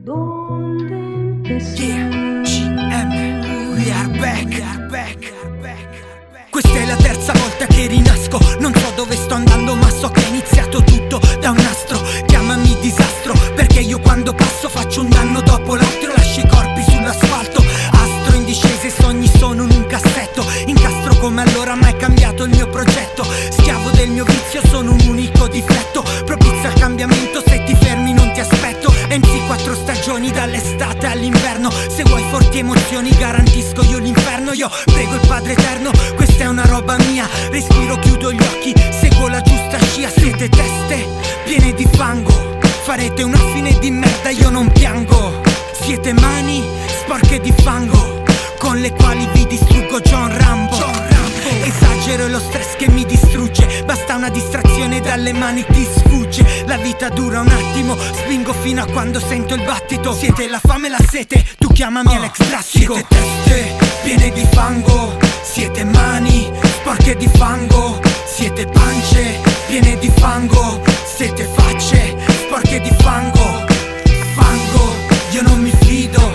GM, we are back. Questa è la terza volta che rinasco. Non so dove sto andando ma so che è iniziato tutto da un nastro. Chiamami disastro, perché io quando passo faccio un danno dopo l'altro. Lascio i corpi sull'asfalto, astro in discesa e sogni sono in un cassetto. Incastro come allora ma è cambiato il mio progetto. Schiavo del mio vizio, sono un unico difetto. Propizio al cambiamento, se ti fermi non ti aspetto. MC 4 stagioni dall'estate all'inverno. Se vuoi forti emozioni garantisco io l'inferno. Io prego il Padre Eterno, questa è una roba mia. Respiro, chiudo gli occhi, seguo la giusta scia. Siete teste piene di fango, farete una fine di merda, io non piango. Siete mani sporche di fango, con le quali vi distruggo John Rambo. Esagero è lo stress che mi distrugge, basta una distrazione dalle mani ti sfugge. La vita dura un attimo, spingo fino a quando sento il battito. Siete la fame e la sete, tu chiamami Alex Drastico. Siete teste piene di fango, siete mani sporche di fango. Siete pance piene di fango, siete facce sporche di fango. Fango, io non mi fido.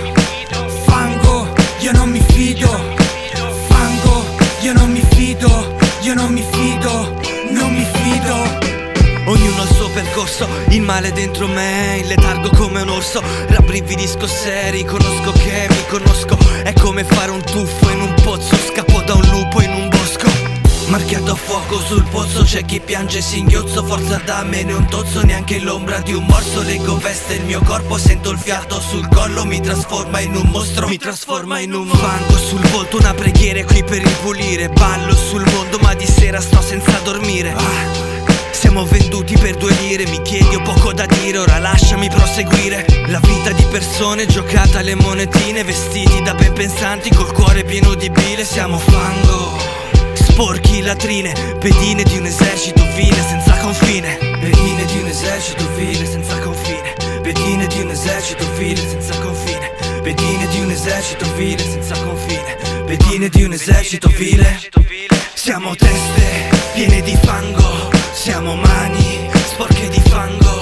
Fango, io non mi fido. Fango, io non mi fido. Io non mi fido, non mi fido. Ognuno ha il suo percorso, il male dentro me, il letargo come un orso. Rabbrividisco se riconosco che mi conosco. È come fare un tuffo in un pozzo, scappo da un lupo in un bosco. Marchiato a fuoco sul pozzo, c'è chi piange singhiozzo. Forza da me ne un tozzo, neanche l'ombra di un morso. Leggo veste il mio corpo, sento il fiato sul collo. Mi trasforma in un mostro, mi trasforma in un fango sul volto, una preghiera qui per ripulire. Ballo sul mondo ma di sera sto senza dormire. Siamo venduti per 2 lire, mi chiedi ho poco da dire, ora lasciami proseguire. La vita di persone giocata alle monetine, vestiti da ben pensanti col cuore pieno di bile. Siamo fango, sporchi latrine, pedine di un esercito vile senza confine. Pedine di un esercito vile senza confine. Pedine di un esercito vile senza confine. Pedine di un esercito vile senza confine. Pedine di un esercito vile. Siamo teste piene di fango, siamo mani sporche di fango.